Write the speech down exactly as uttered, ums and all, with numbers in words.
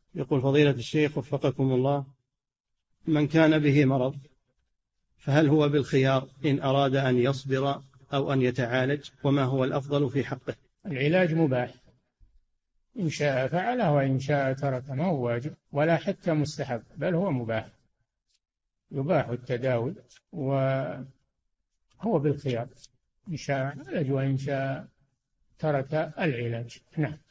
يقول فضيلة الشيخ وفقكم الله، من كان به مرض فهل هو بالخيار إن أراد أن يصبر أو أن يتعالج، وما هو الأفضل في حقه؟ العلاج مباح، إن شاء فعله وإن شاء ترك، ما هو واجب ولا حتى مستحب، بل هو مباح، يباح التداوي وهو بالخيار، إن شاء عالج وإن شاء ترك العلاج. نعم.